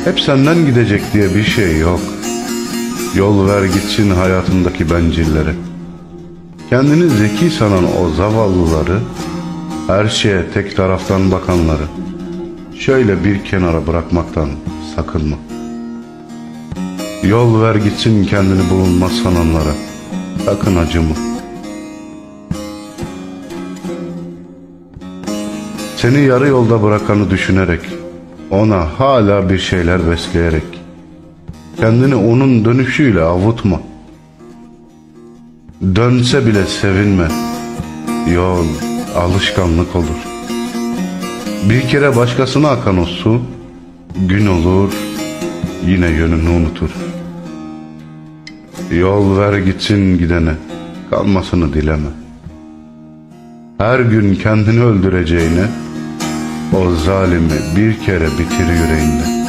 Hep senden gidecek diye bir şey yok. Yol ver gitsin hayatındaki bencilleri. Kendini zeki sanan o zavallıları, her şeye tek taraftan bakanları şöyle bir kenara bırakmaktan sakınma. Yol ver gitsin kendini bulunmaz sananlara, sakın acıma. Seni yarı yolda bırakanı düşünerek, ona hala bir şeyler besleyerek, kendini onun dönüşüyle avutma. Dönse bile sevinme. Yol alışkanlık olur. Bir kere başkasına akan o su, gün olur yine yönünü unutur. Yol ver gitsin gidene, kalmasını dileme. Her gün kendini öldüreceğine, o zalimi bir kere bitir yüreğinde.